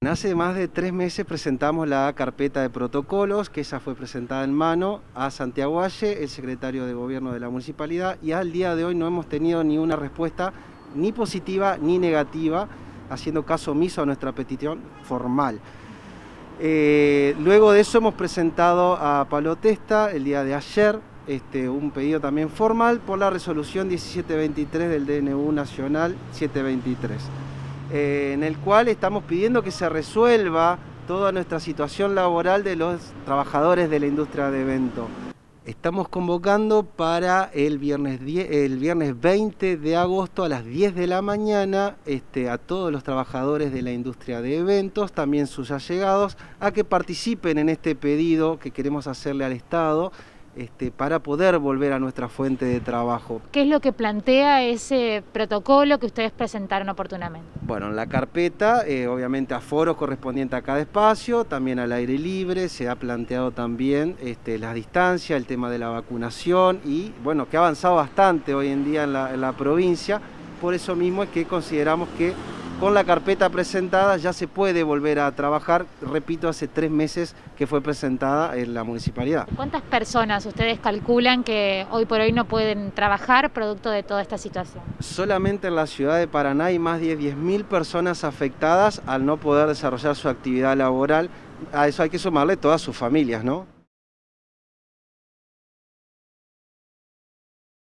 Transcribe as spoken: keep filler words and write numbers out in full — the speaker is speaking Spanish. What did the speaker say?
Hace más de tres meses presentamos la carpeta de protocolos, que esa fue presentada en mano a Santiago Valle, el secretario de Gobierno de la Municipalidad, y al día de hoy no hemos tenido ni una respuesta ni positiva ni negativa, haciendo caso omiso a nuestra petición formal. Eh, luego de eso hemos presentado a Pablo Testa el día de ayer este, un pedido también formal por la resolución diecisiete veintitrés del D N U Nacional setecientos veintitrés. Eh, en el cual estamos pidiendo que se resuelva toda nuestra situación laboral de los trabajadores de la industria de evento. Estamos convocando para el viernes, diez, el viernes veinte de agosto a las diez de la mañana este, a todos los trabajadores de la industria de eventos, también sus allegados, a que participen en este pedido que queremos hacerle al Estado, Este, para poder volver a nuestra fuente de trabajo. ¿Qué es lo que plantea ese protocolo que ustedes presentaron oportunamente? Bueno, en la carpeta, eh, obviamente aforos correspondientes a cada espacio, también al aire libre, se ha planteado también este, las distancias, el tema de la vacunación y, bueno, que ha avanzado bastante hoy en día en la, en la provincia, por eso mismo es que consideramos que con la carpeta presentada ya se puede volver a trabajar, repito, hace tres meses que fue presentada en la municipalidad. ¿Cuántas personas ustedes calculan que hoy por hoy no pueden trabajar producto de toda esta situación? Solamente en la ciudad de Paraná hay más de diez mil personas afectadas al no poder desarrollar su actividad laboral. A eso hay que sumarle todas sus familias, ¿no?